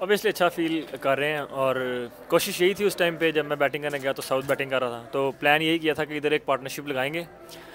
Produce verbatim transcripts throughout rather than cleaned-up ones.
Obviously अच्छा feel कर रहे हैं और कोशिश यही थी उस टाइम पे जब मैं बैटिंग करने गया तो साउथ बैटिंग कर रहा था, तो प्लान यही किया था कि इधर एक पार्टनरशिप लगाएंगे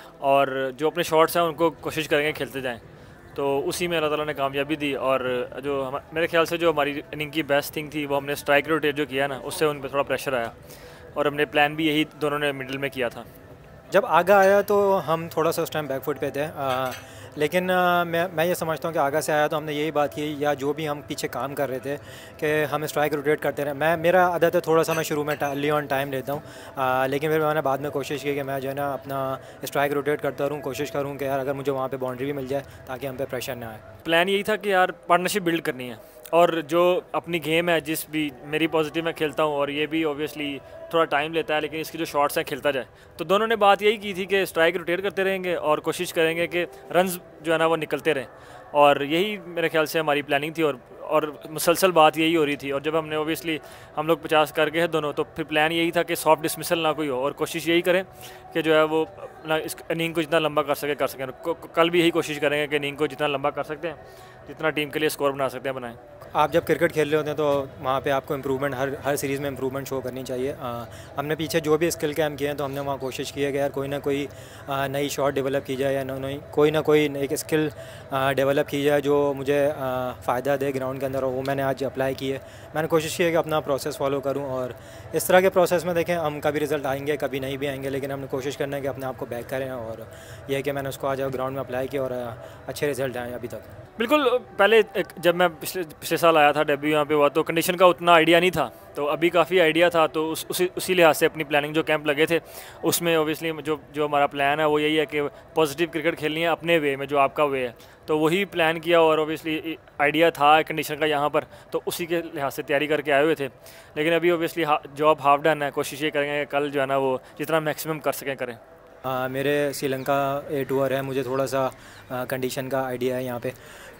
और जो अपने शॉट्स हैं उनको कोशिश करेंगे खेलते जाएं। तो उसी में अल्लाह ताला ने कामयाबी दी और जो हम मेरे ख्याल से जो हमारी इनिंग की बेस्ट थिंग थी वो हमने स्ट्राइक रोटेट जो किया ना, उससे उन पर थोड़ा प्रेशर आया और हमने प्लान भी यही दोनों ने मिडिल में किया था। जब आगा आया तो हम थोड़ा सा उस टाइम बैकफुट पे थे, आ, लेकिन आ, मैं मैं ये समझता हूँ कि आगा से आया तो हमने यही बात की या जो भी हम पीछे काम कर रहे थे कि हम स्ट्राइक रोटेट करते रहे। मैं मेरा आदत है थोड़ा सा मैं शुरू में अर्ली ऑन टाइम लेता हूँ, लेकिन फिर मैंने बाद में कोशिश की कि मैं जो है ना अपना स्ट्राइक रोटेट करता रहूँ, कोशिश करूँ कि यार अगर मुझे वहाँ पर बाउंड्री भी मिल जाए ताकि हम पे प्रेशर ना आए। प्लान यही था कि यार पार्टनरशिप बिल्ड करनी है और जो अपनी गेम है जिस भी मेरी पॉजिटिव मैं खेलता हूँ और ये भी ऑब्वियसली थोड़ा टाइम लेता है, लेकिन इसकी जो शॉट्स हैं खेलता जाए। तो दोनों ने बात यही की थी कि स्ट्राइक रोटेट करते रहेंगे और कोशिश करेंगे कि रन्स जो है ना वो निकलते रहें, और यही मेरे ख्याल से हमारी प्लानिंग थी और और मुसलसल बात यही हो रही थी। और जब हमने ओबियसली हम लोग पचास कर गए हैं दोनों, तो फिर प्लान यही था कि सॉफ्ट डिसमिसल ना कोई हो और कोशिश यही करें कि जो है वो अपना इस इनिंग को जितना लंबा कर सके कर सकें। कल भी यही कोशिश करेंगे कि इनिंग को जितना लंबा कर सकते हैं, जितना टीम के लिए स्कोर बना सकते हैं बनाएं। आप जब क्रिकेट खेल रहे होते हैं तो वहाँ पे आपको इम्प्रूवमेंट हर हर सीरीज़ में इम्प्रूवमेंट शो करनी चाहिए। आ, हमने पीछे जो भी स्किल कैम्प किए हैं तो हमने वहाँ कोशिश की है कि यार कोई ना कोई नई शॉट डेवलप की जाए या नई कोई ना कोई एक स्किल डेवलप की जाए जो मुझे फ़ायदा दे ग्राउंड के अंदर, और वो मैंने आज अप्लाई की है। मैंने कोशिश की है कि अपना प्रोसेस फॉलो करूँ और इस तरह के प्रोसेस में देखें हम कभी रिज़ल्ट आएंगे कभी नहीं भी आएंगे, लेकिन हमने कोशिश करना है कि अपने आप को बैक करें, और यह है कि मैंने उसको आज ग्राउंड में अप्लाई किया और अच्छे रिजल्ट आए अभी तक। बिल्कुल, पहले एक जब मैं पिछले पिछले साल आया था डेब्यू यहाँ पे हुआ तो कंडीशन का उतना आइडिया नहीं था, तो अभी काफ़ी आइडिया था। तो उस उसी उसी लिहाज से अपनी प्लानिंग जो कैंप लगे थे उसमें ओबियसली जो जो हमारा प्लान है वो यही है कि पॉजिटिव क्रिकेट खेलनी है अपने वे में, जो आपका वे है, तो वही प्लान किया और ओबियसली आइडिया था कंडीशन का यहाँ पर, तो उसी के लिहाज से तैयारी करके आए हुए थे। लेकिन अभी ओबियसली जॉब हाफ डन है, कोशिश ये करेंगे कि कल जो है ना वो जितना मैक्सिमम कर सकें करें। आ, मेरे श्रीलंका ए टूर है, मुझे थोड़ा सा कंडीशन का आइडिया है यहाँ पे,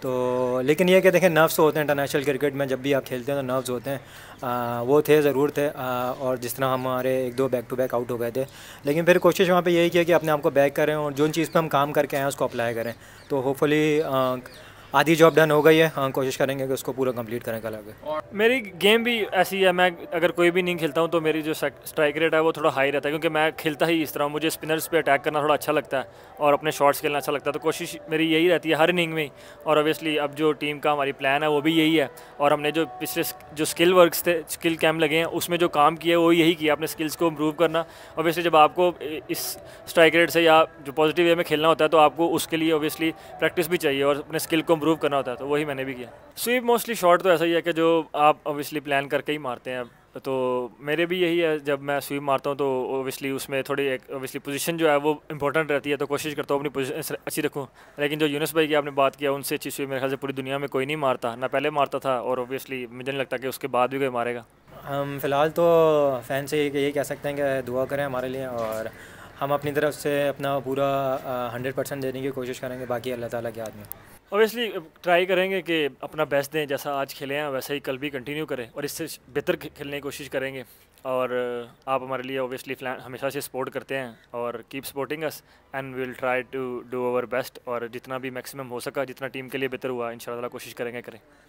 तो लेकिन ये कि देखें नर्व्स होते हैं इंटरनेशनल क्रिकेट में, जब भी आप खेलते हैं तो नर्व्स होते हैं। आ, वो थे ज़रूर थे आ, और जिस तरह हमारे एक दो बैक टू बैक आउट हो गए थे, लेकिन फिर कोशिश वहाँ पे यही की कि अपने आप को बैक करें और जो चीज़ पे हम काम करके आए हैं उसको अप्लाई करें। तो होपफुली आधी जॉब डन हो गई है, हाँ कोशिश करेंगे कि उसको पूरा कंप्लीट करें कल आगे। और मेरी गेम भी ऐसी है, मैं अगर कोई भी नहीं खेलता हूँ तो मेरी जो स्ट्राइक रेट है वो थोड़ा हाई रहता है, क्योंकि मैं खेलता ही इस तरह, मुझे स्पिनर्स पे अटैक करना थोड़ा अच्छा लगता है और अपने शॉट्स खेलना अच्छा लगता है। तो कोशिश मेरी यही रहती है हर इनिंग में ही, और ऑब्वियसली अब जो टीम का हमारी प्लान है वो भी यही है। और हमने जो पिछले जो स्किल वर्क्स थे, स्किल कैम्प लगे हैं, उसमें जो काम किया वो यही किया, अपने स्किल्स को इम्प्रूव करना। ऑब्वियसली जब आपको इस स्ट्राइक रेट से या जो पॉजिटिव वे में खेलना होता है तो आपको उसके लिए ऑब्वियसली प्रैक्टिस भी चाहिए और अपने स्किल को इम्प्रूव करना होता है, तो वही मैंने भी किया। स्वीप मोस्टली शॉट तो ऐसा ही है कि जो आप ऑब्वियसली प्लान करके ही मारते हैं, तो मेरे भी यही है, जब मैं स्वीप मारता हूँ तो ऑब्वियसली उसमें थोड़ी एक ऑब्वियसली पोजीशन जो है वो इंपॉर्टेंट रहती है, तो कोशिश करता हूँ अपनी पोजीशन अच्छी रखूँ। लेकिन जो यूनुस भाई की आपने बात किया, उनसे अच्छी स्वीप मेरे ख्याल से पूरी दुनिया में कोई नहीं मारता, ना पहले मारता था और ऑब्वियसली मुझे नहीं लगता कि उसके बाद भी कोई मारेगा। हम फ़िलहाल तो फ़ैन से यही कह सकते हैं कि दुआ करें हमारे लिए, और हम अपनी तरफ से अपना पूरा हंड्रेड परसेंट देने की कोशिश करेंगे, बाकी अल्लाह ताला के हाथ में। ऑब्वियसली ट्राई करेंगे कि अपना बेस्ट दें, जैसा आज खेले हैं वैसे ही कल भी कंटिन्यू करें और इससे बेहतर खेलने की कोशिश करेंगे। और आप हमारे लिए ऑब्वियसली हमेशा से सपोर्ट करते हैं और keep supporting us and we will try to do our best, और जितना भी मैक्सिमम हो सका, जितना टीम के लिए बेहतर हुआ इंशाल्लाह कोशिश करेंगे करें।